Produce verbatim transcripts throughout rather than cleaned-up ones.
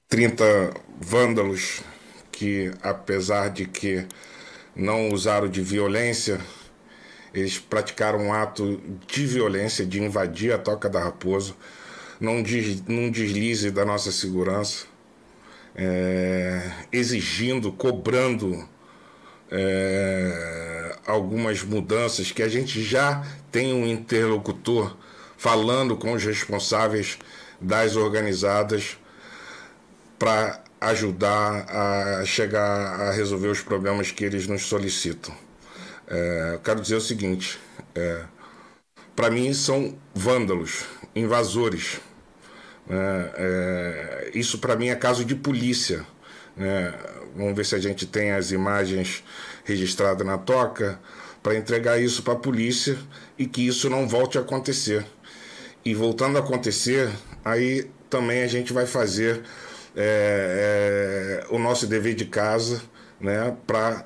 trinta vândalos que, apesar de que não usaram de violência, eles praticaram um ato de violência, de invadir a Toca da Raposa, num, des, num deslize da nossa segurança, é, exigindo, cobrando é, algumas mudanças que a gente já tem um interlocutor falando com os responsáveis das organizadas para ajudar a chegar a resolver os problemas que eles nos solicitam. É, eu quero dizer o seguinte, é, para mim são vândalos, invasores. É, é, isso para mim é caso de polícia. Né? Vamos ver se a gente tem as imagens registradas na toca para entregar isso para a polícia e que isso não volte a acontecer. E voltando a acontecer, aí também a gente vai fazer é, é, o nosso dever de casa, né, para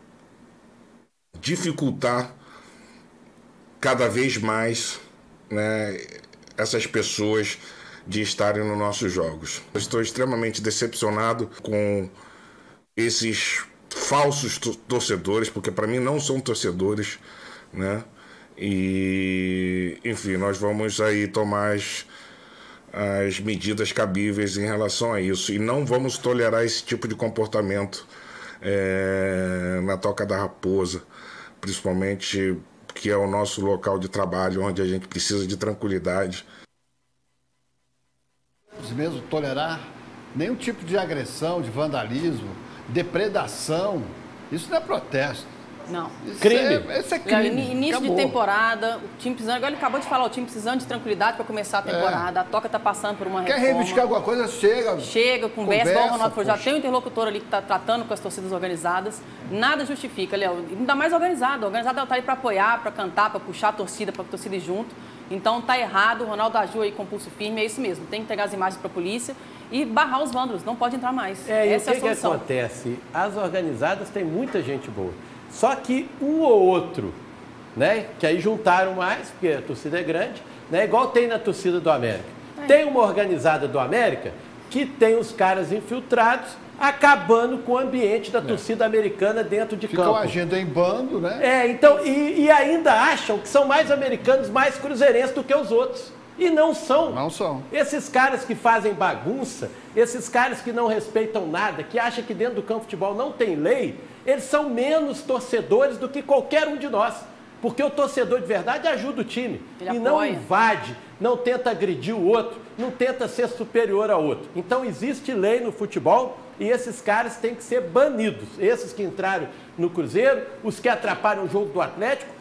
dificultar cada vez mais, né, essas pessoas de estarem nos nossos jogos. Eu estou extremamente decepcionado com esses falsos torcedores, porque para mim não são torcedores, né? E, enfim, nós vamos aí tomar as, as medidas cabíveis em relação a isso. E não vamos tolerar esse tipo de comportamento é, na Toca da Raposa, principalmente que é o nosso local de trabalho, onde a gente precisa de tranquilidade. Mesmo tolerar nenhum tipo de agressão, de vandalismo, depredação, isso não é protesto. Não. Isso crime. É, isso é crime. Início Acabou. de temporada, o time precisando, agora ele acabou de falar, o time precisando de tranquilidade para começar a temporada, é. a Toca está passando por uma Quer reforma. Quer reivindicar alguma coisa, chega. Chega, conversa, conversa igual o Ronaldo falou, já puxa. tem um interlocutor ali que está tratando com as torcidas organizadas, nada justifica, Léo, ainda mais organizado, o organizado está ali para apoiar, para cantar, para puxar a torcida, para a torcida ir junto. Então tá errado, o Ronaldo agiu aí com pulso firme, é isso mesmo, tem que entregar as imagens para a polícia e barrar os vândalos, não pode entrar mais. É, Essa e o que, é a solução. que acontece? As organizadas têm muita gente boa, só que um ou outro, né, que aí juntaram mais, porque a torcida é grande, né, igual tem na torcida do América. É. Tem uma organizada do América que tem os caras infiltrados, acabando com o ambiente da é. torcida americana dentro de Ficam campo. Ficam agindo em bando, né? É, então, e, e ainda acham que são mais americanos, mais cruzeirenses do que os outros. E não são. Não são. Esses caras que fazem bagunça, esses caras que não respeitam nada, que acham que dentro do campo de futebol não tem lei, eles são menos torcedores do que qualquer um de nós. Porque o torcedor de verdade ajuda o time. Ele e não apoia. invade, não tenta agredir o outro, não tenta ser superior ao outro. Então existe lei no futebol e esses caras têm que ser banidos. Esses que entraram no Cruzeiro, os que atrapalham o jogo do Atlético,